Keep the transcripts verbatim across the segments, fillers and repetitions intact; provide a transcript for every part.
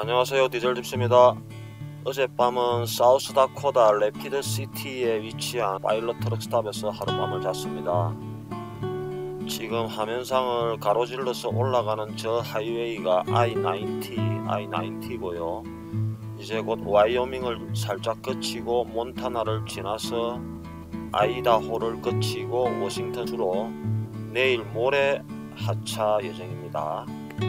안녕하세요, 디젤집스입니다. 어젯밤은 사우스다코다 래피드시티에 위치한 파일럿 트럭스탑에서 하룻밤을 잤습니다. 지금 화면상을 가로질러서 올라가는 저 하이웨이가 아이 나인티, 아이 나인티고요. 이제 곧 와이오밍을 살짝 거치고 몬타나를 지나서 아이다호를 거치고 워싱턴주로 내일 모레 하차 예정입니다.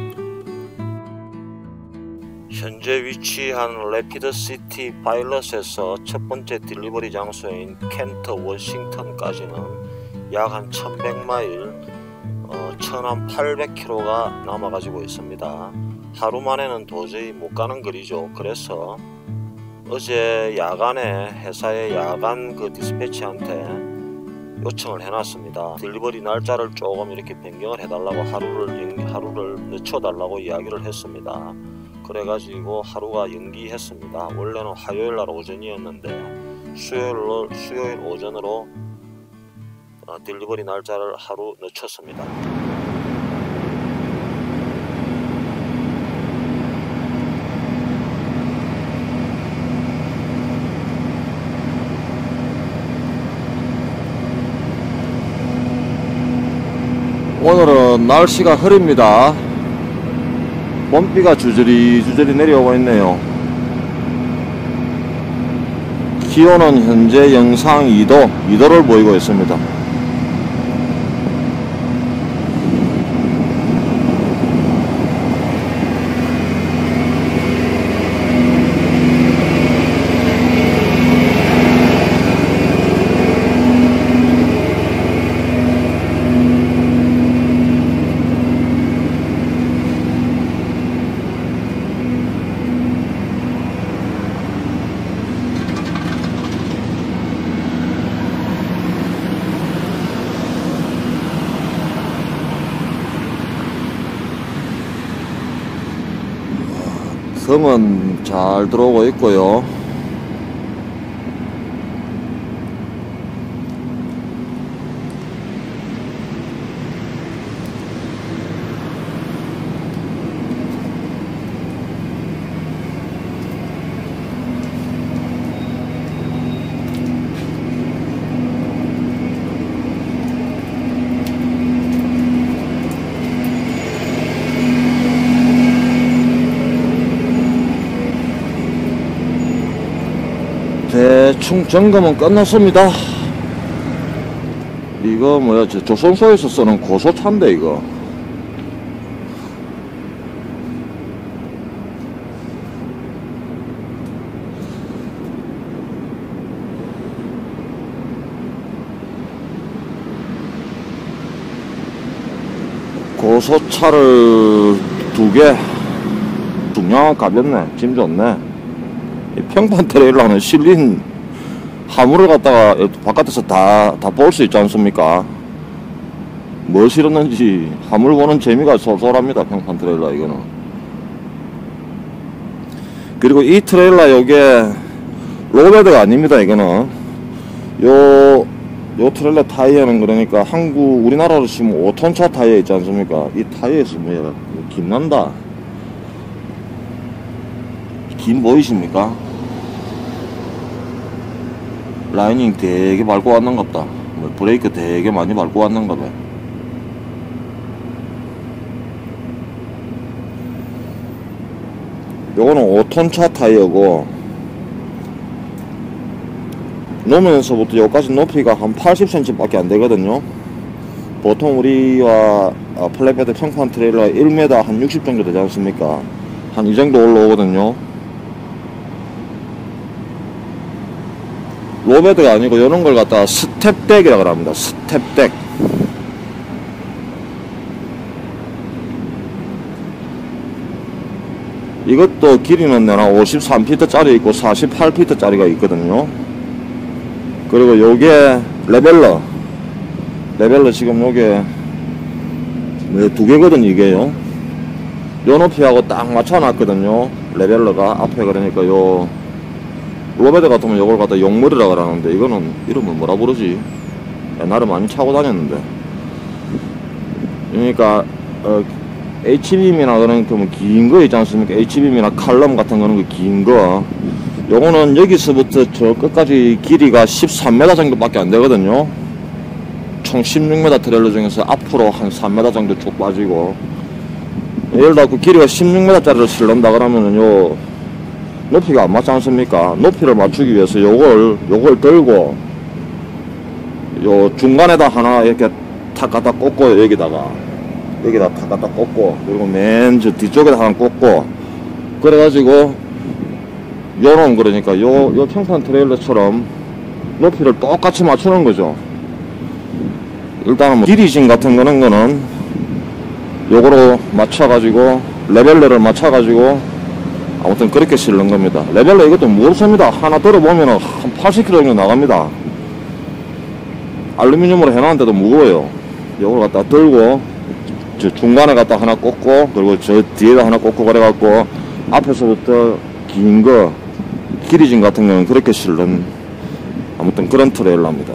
현재 위치한 래피드시티 파일럿에서 첫 번째 딜리버리 장소인 켄트 워싱턴까지는 약 한 천백 마일, 어, 천팔백 킬로미터가 남아가지고 있습니다. 하루 만에는 도저히 못 가는 거리죠. 그래서 어제 야간에 회사의 야간 그 디스패치한테 요청을 해놨습니다. 딜리버리 날짜를 조금 이렇게 변경을 해달라고 하루를 하루를 늦춰달라고 이야기를 했습니다. 그래가지고 하루가 연기했습니다. 원래는 화요일날 오전이었는데 수요일, 수요일 오전으로 어, 딜리버리 날짜를 하루 늦췄습니다. 오늘은 날씨가 흐립니다. 봄비가 주저리 주저리 내려오고 있네요. 기온은 현재 영상 이 도, 이 도를 보이고 있습니다. 섬은 잘 들어오고 있고요. 대충 점검은 끝났습니다. 이거 뭐야, 저 조선소에서 쓰는 고소차인데 이거. 고소차를 두 개, 중량 가볍네, 짐 좋네. 평판 트레일러는 실린 화물을 갖다가 바깥에서 다, 다 볼 수 있지 않습니까? 뭘 실었는지 화물 보는 재미가 쏠쏠합니다. 평판 트레일러 이거는. 그리고 이 트레일러 요게 로베드가 아닙니다. 이거는 요, 요 트레일러 타이어는 그러니까 한국 우리나라로 치면 오 톤차 타이어 있지 않습니까? 이 타이어에서 뭐야, 김난다. 김 보이십니까? 라이닝 되게 밟고 왔는갑다. 브레이크 되게 많이 밟고 왔는가봐. 요거는 오 톤차 타이어고, 노면에서부터 여기까지 높이가 한 팔십 센티미터 밖에 안 되거든요. 보통 우리와 플랫베드 평판 트레일러 일 미터 한 육십 정도 되지 않습니까? 한 이 정도 올라오거든요. 로베드가 아니고 이런 걸 갖다가 스텝덱이라고 합니다. 스텝덱. 이것도 길이는 내나 오십삼 피트짜리 있고 사십팔 피트짜리가 있거든요. 그리고 요게 레벨러. 레벨러 지금 요게 두 개거든 이게요. 요 높이하고 딱 맞춰놨거든요. 레벨러가 앞에. 그러니까 요 로베드 같으면 요걸 갖다 용머리라 그러는데 이거는 이름을 뭐라 부르지? 옛날에 많이 차고 다녔는데. 그러니까 어, H빔이나 그런 그 긴 거 있지 않습니까? H빔이나 칼럼 같은 거는 그 긴 거. 요거는 여기서부터 저 끝까지 길이가 십삼 미터 정도밖에 안 되거든요. 총 십육 미터 트레일러 중에서 앞으로 한 삼 미터 정도 쭉 빠지고. 예를 들어 그 길이가 십육 미터짜리를 실는다 그러면은 요 높이가 안 맞지 않습니까? 높이를 맞추기 위해서 요걸 요걸 들고 요 중간에다 하나 이렇게 탁 갖다 꽂고 여기다가 여기다 탁 갖다 꽂고 그리고 맨 저 뒤쪽에다 하나 꽂고 그래가지고 요런 그러니까 요 요 평판 트레일러처럼 높이를 똑같이 맞추는 거죠. 일단은 뭐 길이진 같은 거는 거는 요거로 맞춰가지고 레벨러를 맞춰가지고 아무튼 그렇게 실는 겁니다. 레벨러 이것도 무겁습니다. 하나 들어보면은 한 팔십 킬로그램 정도 나갑니다. 알루미늄으로 해놨는데도 무거워요. 요걸 갖다 들고 저 중간에 갖다 하나 꽂고 그리고 저 뒤에다 하나 꽂고 그래갖고 앞에서부터 긴 거 길이진 같은 거는 그렇게 실는 아무튼 그런 트레일러입니다.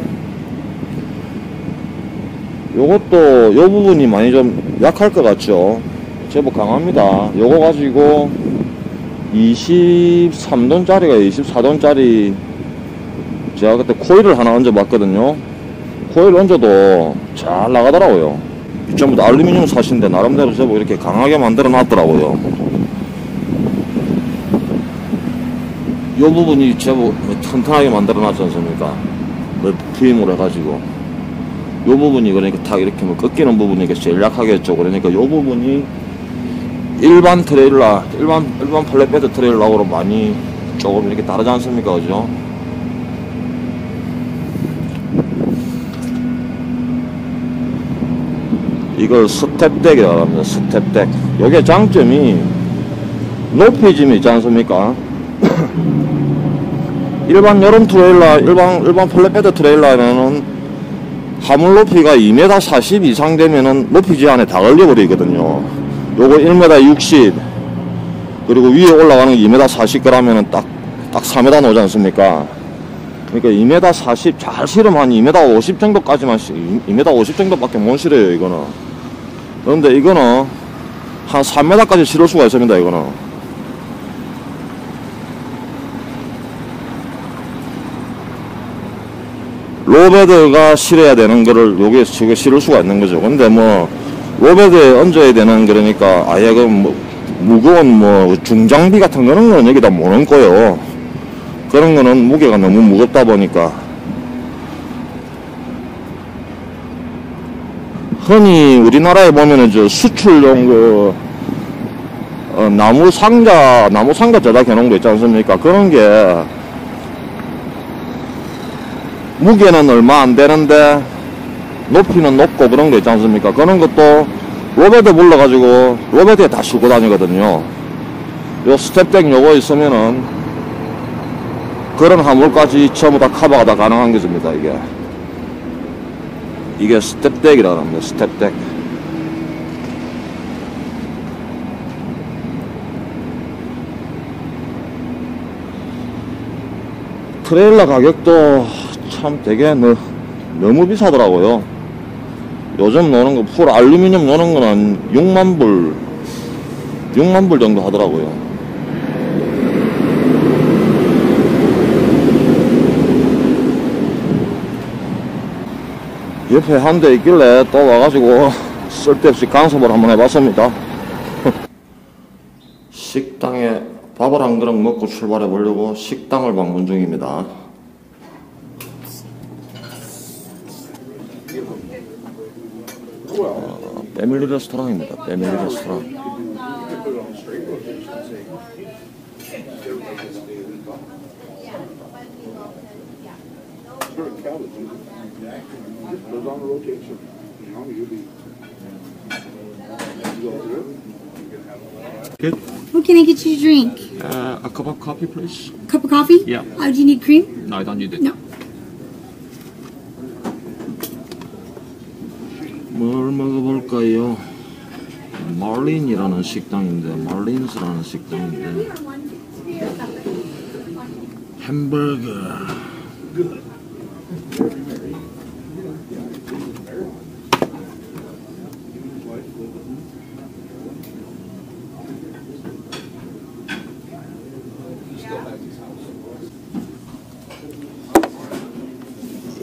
요것도 요 부분이 많이 좀 약할 것 같죠. 제법 강합니다. 요거 가지고 이십삼 톤짜리가 이십사 톤짜리 제가 그때 코일을 하나 얹어 봤거든요. 코일 얹어도 잘 나가더라고요. 전부 다 알루미늄 사신데 나름대로 제법 이렇게 강하게 만들어 놨더라고요. 요 부분이 제법 튼튼하게 만들어 놨지 않습니까? 부임으로 해가지고 요 부분이 그러니까 탁 이렇게 뭐 꺾이는 부분이 제일 약하겠죠. 그러니까 요 부분이 일반 트레일러, 일반, 일반 플랫베드 트레일러하고 많이 조금 이렇게 다르지 않습니까? 그죠? 이걸 스텝덱이라고 합니다. 스텝덱. 요게 장점이 높이짐이 있지 않습니까? 일반 여름 트레일러, 일반, 일반 플랫베드 트레일러에는 하물 높이가 이 미터 사십 이상 되면은 높이지 안에 다 걸려버리거든요. 요거 일 미터 육십 그리고 위에 올라가는 게 이 미터 사십 그러면은 딱, 딱 사 미터 나오지 않습니까? 그러니까 이 미터 사십 잘 실으면 한 이 미터 오십 정도까지만, 이 미터 오십 정도밖에 못 실어요, 이거는. 그런데 이거는 한 삼 미터까지 실을 수가 있습니다, 이거는. 로베드가 실어야 되는 거를 여기에서 지금 실을 수가 있는 거죠. 근데 뭐, 로베드에 얹어야 되는, 그러니까, 아예 그, 뭐, 무거운, 뭐, 중장비 같은 거는 거는 여기다 못 얹고요. 그런 거는 무게가 너무 무겁다 보니까. 흔히 우리나라에 보면은 저 수출용 그, 어, 나무 상자, 나무 상자 제작해 놓은 거 있지 않습니까? 그런 게, 무게는 얼마 안 되는데, 높이는 높고 그런 거 있지 않습니까? 그런 것도 로베드 불러가지고 로베드에 다 싣고 다니거든요. 요 스텝덱 요거 있으면은 그런 화물까지 전부 다 커버가 다 가능한 것입니다. 이게 이게 스텝덱이라고 합니다. 스텝덱. 트레일러 가격도 참 되게 너, 너무 비싸더라고요. 요즘 노는 거, 풀 알루미늄 노는 거는 육만 불, 육만 불 정도 하더라고요. 옆에 한 대 있길래 또 와가지고 쓸데없이 간섭을 한번 해봤습니다. 식당에 밥을 한 그릇 먹고 출발해 보려고 식당을 방문 중입니다. 어, 패밀리 레스토랑입니다. 패밀리 레스토랑. Good. What can I get you to drink? Uh, a cup of coffee, please. Cup of coffee? Yeah. Oh, do you need cream? No, I don't need it. No. 뭘 먹어볼까요? 말린이라는 식당인데, 말린스라는 식당인데, 햄버거.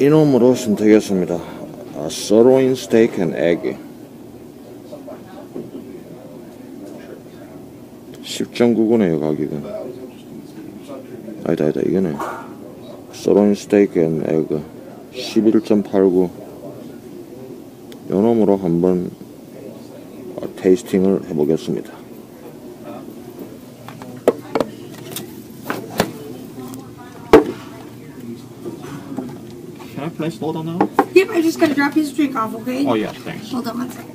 이놈으로 선택했습니다. 아, sirloin steak and egg 십 점 구구네요 가격은. 아니다 아니다 이거네. sirloin steak and egg 십일 점 팔구. 요놈으로 한번 테이스팅을 해보겠습니다. Can I place the order now? Yep, I just gotta drop his drink off, okay? Oh yeah, thanks. Hold on one second.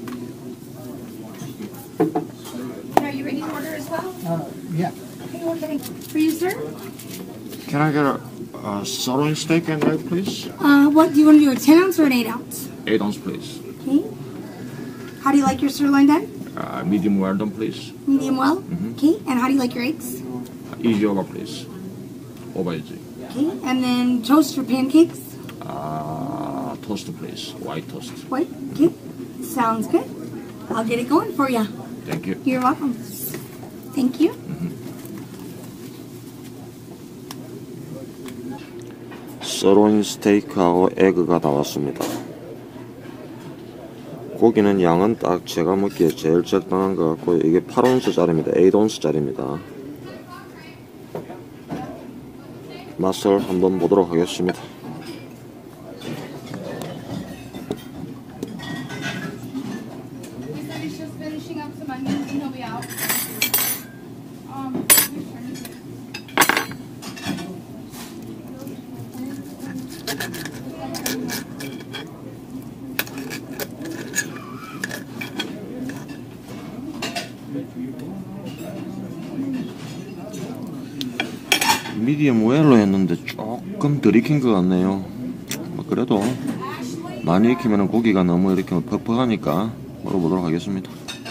Are you ready to order as well? Uh, yeah. Okay, what can I for you, sir? Can I get a, a sirloin steak and egg, please? Uh, what do you want to do? A ten ounce or an eight ounce? Eight ounce, please. Okay. How do you like your sirloin done? Uh, medium well done, please. Medium well. Mhm. Okay. And how do you like your eggs? Uh, easy over, please. Over easy. Okay. And then toast or pancakes? Uh, toast, please. White toast. What? Okay. Sounds good. I'll get it going for you. Thank you. You're welcome. Thank you. sirloin 스테이크하고 에그가 나왔습니다. 고기는 양은 딱 제가 먹기에 제일 적당한 것 같고 이게 팔 온스짜리입니다. 에잇 온스짜리입니다. 맛을 한번 보도록 하겠습니다. He's just finishing up some onions and he'll be out. Um, 미디엄 웰로 했는데 조금 덜 익힌 것 같네요. 뭐 그래도 많이 익히면 고기가 너무 이렇게 퍽퍽하니까 먹어보도록 하겠습니다.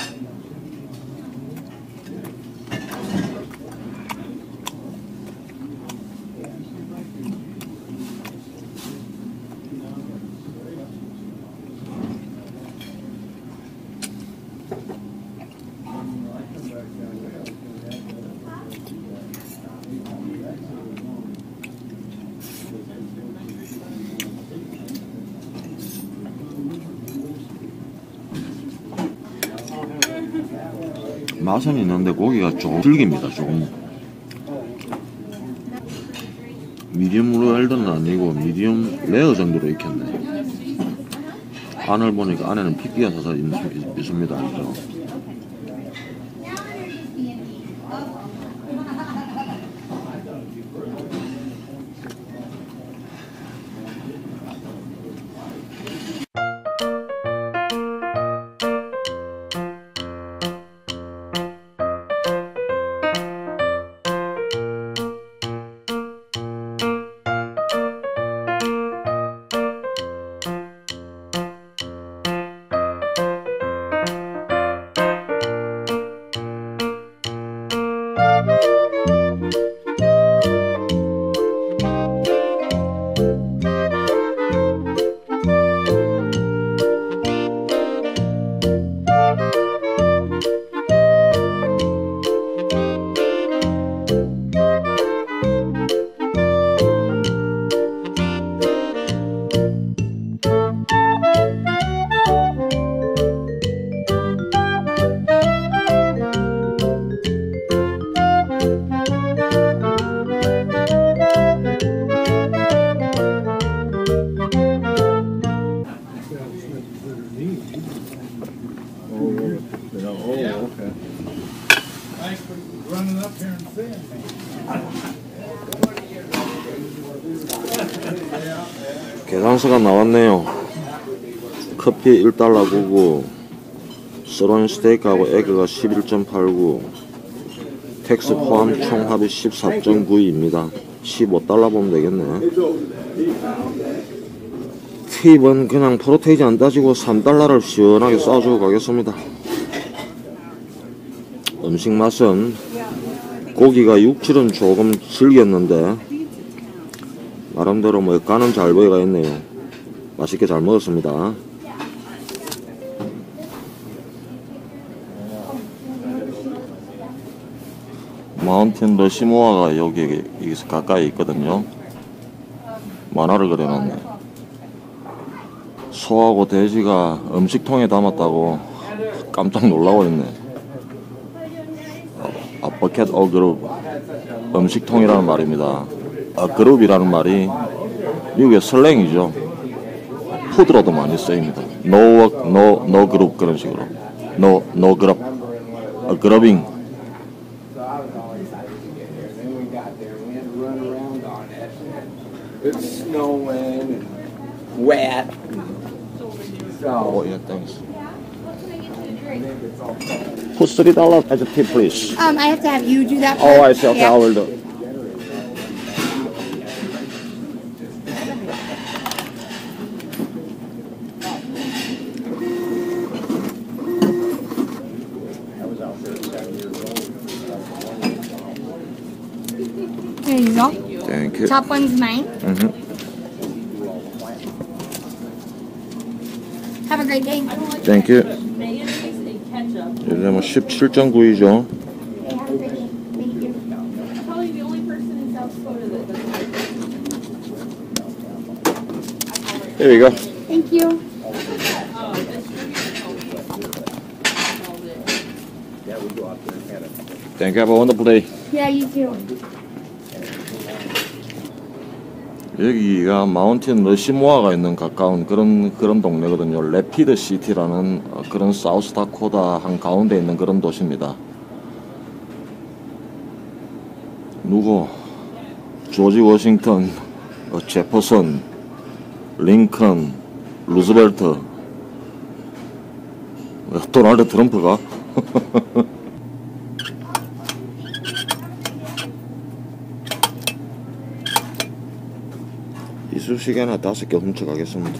맛은 있는데 고기가 조금 질깁니다. 조금 미디움 웰던은 아니고 미디움 레어 정도로 익혔네. 안을 보니까 안에는 피피가 사서 있, 있, 있습니다. 그죠? 계산서가 나왔네요. 커피 일 달러 구십구, sirloin 스테이크하고 에그가 십일 점 팔구, 텍스 포함 총합이 십사 점 구이입니다. 십오 달러 보면 되겠네. 팁은 그냥 프로테이지 안 따지고 삼 달러를 시원하게 쏴주고 가겠습니다. 음식 맛은 고기가 육질은 조금 질겼는데 나름대로 뭐 간은 잘 보여가 있네요. 맛있게 잘 먹었습니다. 마운틴 러시모아가 여기 여기서 가까이 있거든요. 만화를 그려놨네. 소하고 돼지가 음식통에 담았다고 깜짝 놀라고 있네. 아, 버켓 어 그룹. 음식통이라는 말입니다. 아, 그룹이라는 말이 미국의 슬랭이죠. 푸드로도 많이 쓰입니다. No work, no, no group 그런 식으로. No, no group. 아, 그룹ing. It's snowing and wet. So Oh yeah, thanks. What can I get you to drink? Put three dollars as a tip, please. Um, I have to have you do that. Oh, I first. see. Okay, Yeah. I will do. There you go. Thank you. Top one's mine. Mhm. Have a great day. Thank you. Mayonnaise and ketchup. 요새 뭐 십칠 점 구이죠. Okay, have a great day. Thank you. I'm probably the only person in South Dakota that doesn't like it. Here we go. Thank you. Oh, distributor told me. Called it. Thank you. Have a wonderful day. Yeah, you too. 여기가 마운틴 러시모아가 있는 가까운 그런 그런 동네거든요. 레피드 시티라는 어, 그런 사우스다코다 한 가운데 있는 그런 도시입니다. 누구? 조지 워싱턴, 어, 제퍼슨, 링컨, 루즈벨트, 어, 도널드 트럼프가? 이쑤시개나 다섯 개 훔쳐가겠습니다.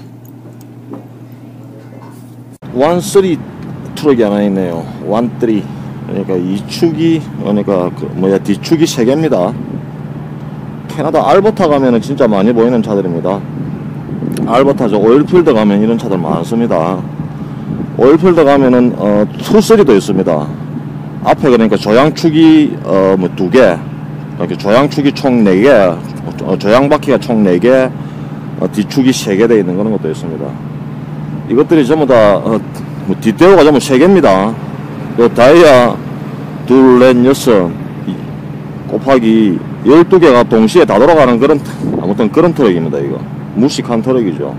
원쓰리 트럭이 하나 있네요. 원쓰리. 그러니까 이축이, 그러니까 그 뭐야 뒤축이 세 개입니다. 캐나다 알버타 가면은 진짜 많이 보이는 차들입니다. 알버타 저 오일필드 가면 이런 차들 많습니다. 오일필드 가면은 어 투쓰리도 있습니다. 앞에 그러니까 조향축이 어 뭐 두 개, 이렇게 조향축이 총 네 개, 어, 조향바퀴가 총 네 개, 어, 뒤축이 세 개 되어 있는 그런 것도 있습니다. 이것들이 전부 다 어, 뭐 뒷대우가 전부 세 개입니다. 요 다이아 둘, 넷, 여섯 곱하기 열두 개가 동시에 다 돌아가는 그런 아무튼 그런 트럭입니다. 이거 무식한 트럭이죠.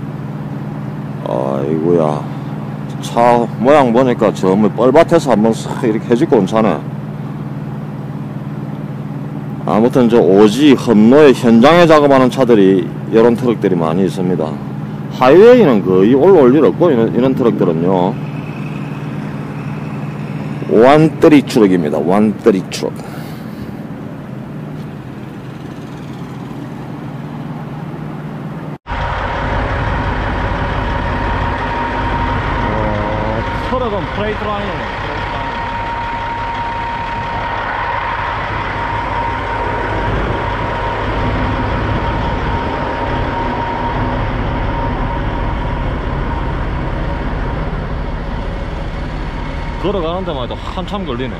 아이고야, 차 모양 보니까 저 뭐 뻘밭에서 한번 싹 이렇게 해집고 온 차네. 아무튼 저 오지 험로에 현장에 작업하는 차들이 이런 트럭들이 많이 있습니다. 하이웨이는 거의 올라올 일 없고 이런, 이런 트럭들은요 원쓰리 트럭입니다. 원쓰리 트럭. 어, 트럭은 프레이트 라인이네. 걸어가는 데만 해도 한참 걸리네.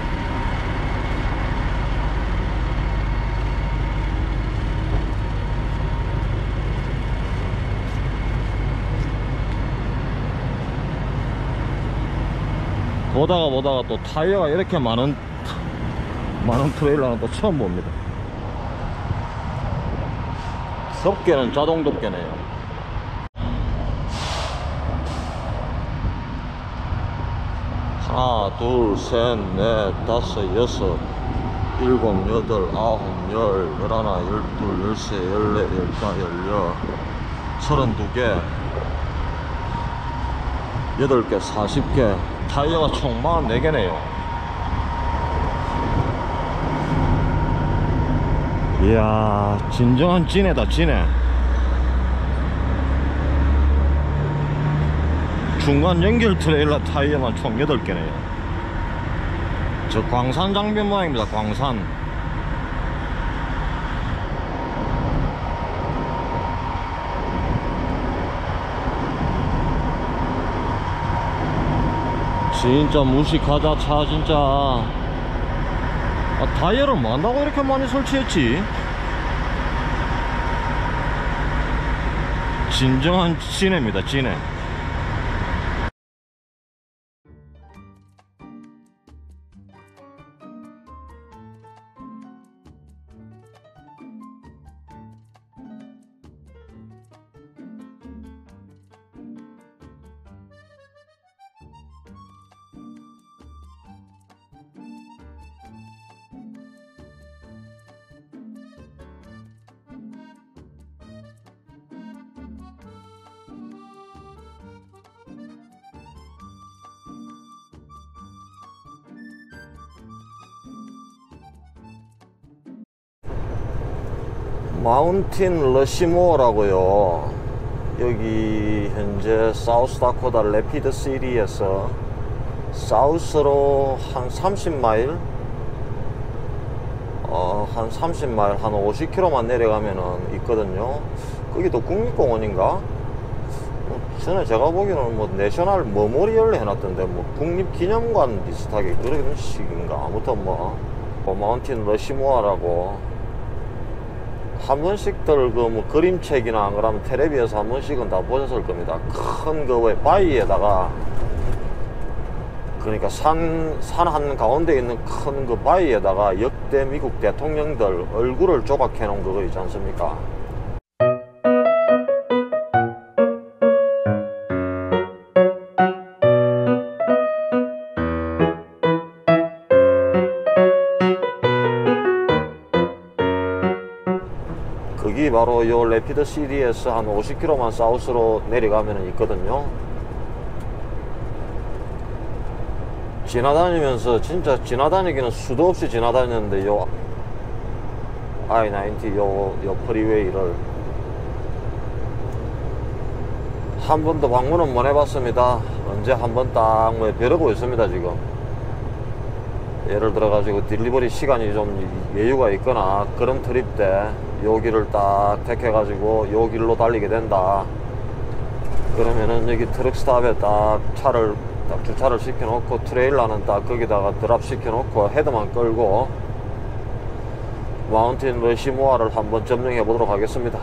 보다가 보다가 또 타이어가 이렇게 많은 많은 트레일러는 또 처음 봅니다. 덮개는 자동 덮개네요. 하나, 둘, 셋, 넷, 다섯, 여섯, 일곱, 여덟, 아홉, 열, 열하나, 열둘, 열세, 열네, 열다, 열여, 서른두 개, 여덟 개, 사십 개, 타이어가 총 사십사 개네요. 이야, 진정한 찐해다, 찐해. 중간 연결 트레일러 타이어만 총 여덟 개네요. 저 광산 장비 모양입니다. 광산. 진짜 무식하다 차 진짜. 아, 타이어를 만다고 이렇게 많이 설치했지? 진정한 진해입니다. 진해. 마운틴 러시모어라고요. 여기 현재 사우스다코다 레피드 시리에서 사우스로 한 삼십 마일, 어, 한 삼십 마일, 한 오십 킬로미터만 내려가면은 있거든요. 거기도 국립공원인가? 뭐 전에 제가 보기에는 뭐 내셔널 머모리얼 해놨던데 뭐 국립기념관 비슷하게 그런 식인가? 아무튼 뭐, 뭐 마운틴 러시모어라고 한 번씩들 그 뭐 그림책이나 안 그러면 텔레비에서 한 번씩은 다 보셨을 겁니다. 큰 그 왜 바위에다가, 그러니까 산, 산 한 가운데 있는 큰 그 바위에다가 역대 미국 대통령들 얼굴을 조각해 놓은 그거 있지 않습니까? 거기 바로 요 레피드 시리에서 한 오십 킬로미터만 사우스로 내려가면 있거든요. 지나다니면서 진짜 지나다니기는 수도 없이 지나다녔는데 요 아이 나인티 요, 요 프리웨이를 한 번도 방문은 못 해봤습니다. 언제 한 번 딱 뭐 벼르고 있습니다. 지금 예를 들어 가지고 딜리버리 시간이 좀 여유가 있거나 그런 트립 때 여기를 딱 택해 가지고 요 길로 달리게 된다 그러면은 여기 트럭 스탑에 딱 차를 딱 주차를 시켜 놓고 트레일러는 딱 거기다가 드랍 시켜 놓고 헤드만 끌고 마운틴 러시모어를 한번 점령해 보도록 하겠습니다.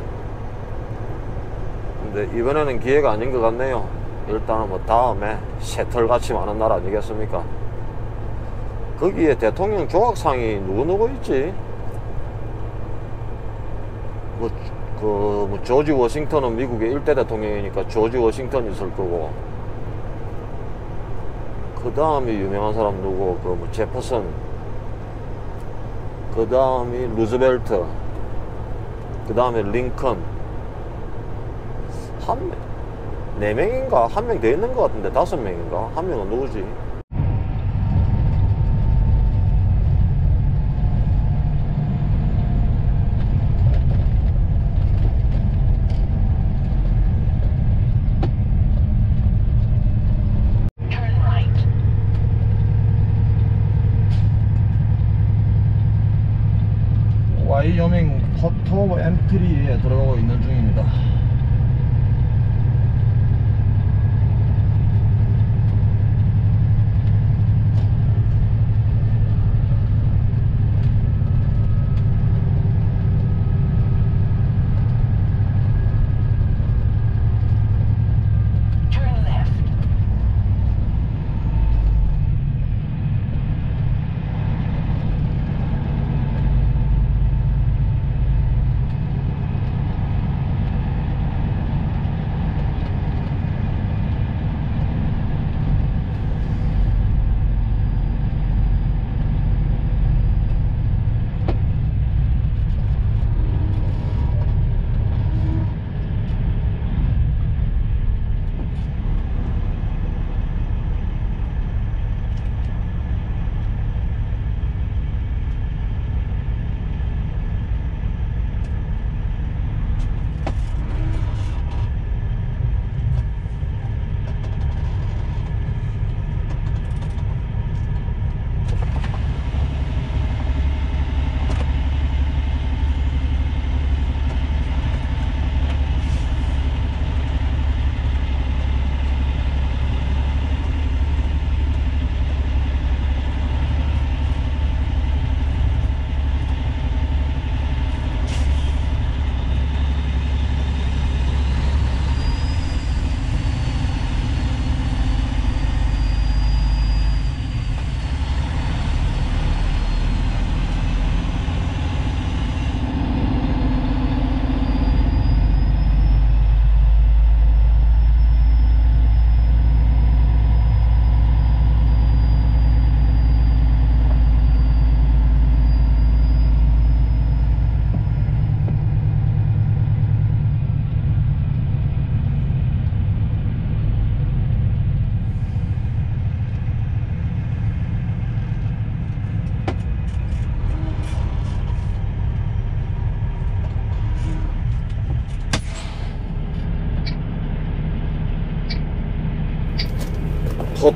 근데 이번에는 기회가 아닌 것 같네요. 일단은 뭐 다음에 새털같이 많은 나라 아니겠습니까? 거기에 대통령 조각상이 누구누구 있지? 뭐, 그, 뭐, 조지 워싱턴은 미국의 일대 대통령이니까 조지 워싱턴 있을 거고, 그 다음에 유명한 사람 누구, 그, 뭐, 제퍼슨, 그 다음이 루즈벨트, 그 다음에 링컨, 한 명, 네 명인가? 한 명 더 있는 것 같은데, 다섯 명인가? 한 명은 누구지? 와이어밍 포토 엔트리에 들어가고 있는 중입니다.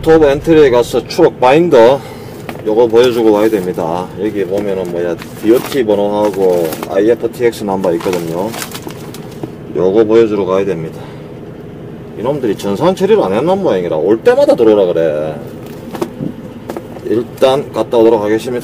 포트 오브 엔트리에 가서 추록 바인더 요거 보여주고 와야 됩니다. 여기 보면은 뭐야 디오티 번호하고 아이에프티엑스 넘버 있거든요. 요거 보여주러 가야 됩니다. 이놈들이 전산 처리를 안 했는 모양이라 올 때마다 들어오라 그래. 일단 갔다 오도록 하겠습니다.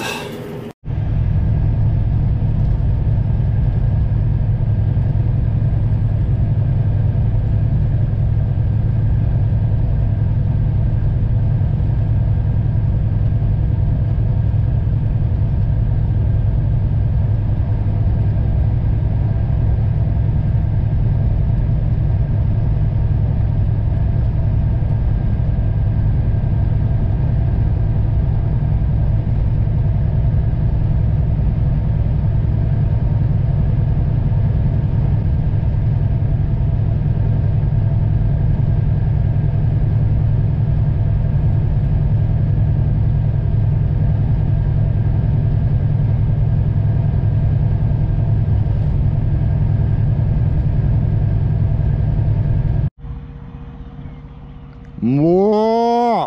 뭐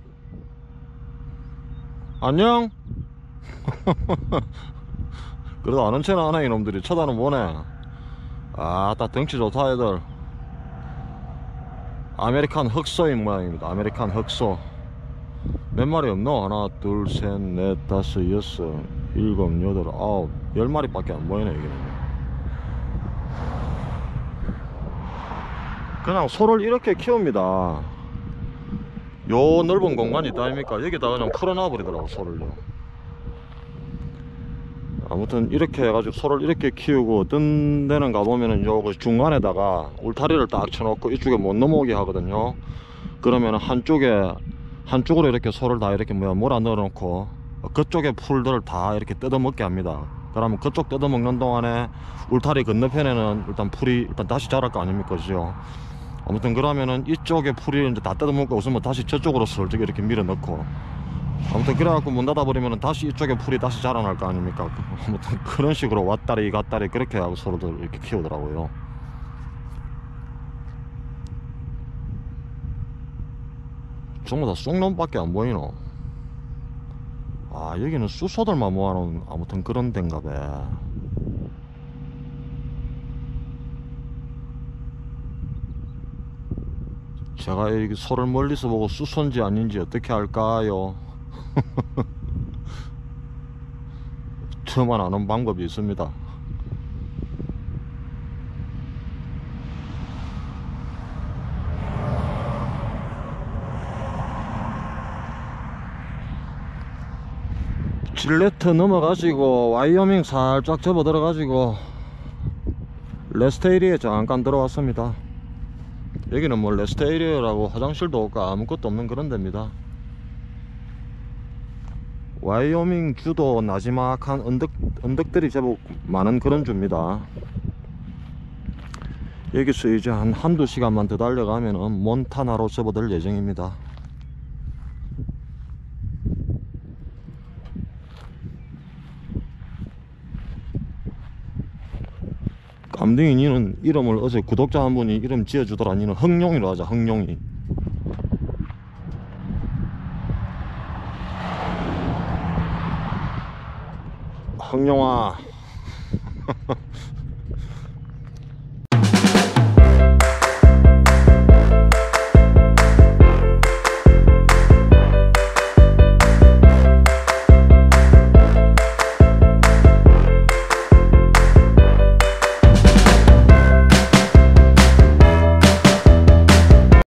안녕. 그래도 아는 체는 안해. 이놈들이 쳐다는 보네. 아따 덩치 좋다 애들. 아메리칸 흑소인 모양입니다. 아메리칸 흑소. 몇 마리 없노? 하나 둘 셋 넷 다섯 여섯 일곱 여덟 아홉 열 마리밖에 안 보이네. 이게 그냥 소를 이렇게 키웁니다. 요 넓은 공간이 있다 아닙니까? 여기다 그냥 풀어놔 버리더라고 소를요. 아무튼 이렇게 해가지고 소를 이렇게 키우고 어떤 데는 가보면은 요 중간에다가 울타리를 딱 쳐놓고 이쪽에 못 넘어오게 하거든요. 그러면 한쪽에 한쪽으로 이렇게 소를 다 이렇게 뭐야 몰아 넣어놓고 그쪽에 풀들을 다 이렇게 뜯어먹게 합니다. 그러면 그쪽 뜯어먹는 동안에 울타리 건너편에는 일단 풀이 일단 다시 자랄 거 아닙니까? 그죠? 아무튼 그러면은 이쪽에 풀이 이제 다 뜯어먹고 웃으면 다시 저쪽으로 슬쩍 이렇게 밀어 넣고, 아무튼 그래갖고 문 닫아버리면은 다시 이쪽에 풀이 다시 자라날 거 아닙니까? 아무튼 그런 식으로 왔다리 갔다리 그렇게 하고 서로들 이렇게 키우더라고요. 전부 다 쑥놈밖에 안 보이노. 아 여기는 쑥소들만 모아놓은 아무튼 그런 데인가 봐. 제가 이 소를 멀리서 보고 쑥소인지 아닌지 어떻게 할까요? 저만 아는 방법이 있습니다. 질레트 넘어가지고 와이어밍 살짝 접어 들어가지고 레스테이리에 잠깐 들어왔습니다. 여기는 뭐 레스테이리라고 화장실도 없고 아무것도 없는 그런 데입니다. 와이어밍 주도 나지막한 언덕, 언덕들이 제법 많은 그런 주입니다. 여기서 이제 한 한두 시간만 더 달려가면은 몬타나로 접어들 예정입니다. 깜둥이 니는 이름을 어제 구독자 한 분이 이름 지어주더라. 니는 흑룡이로 하자. 흑룡이. 흑룡아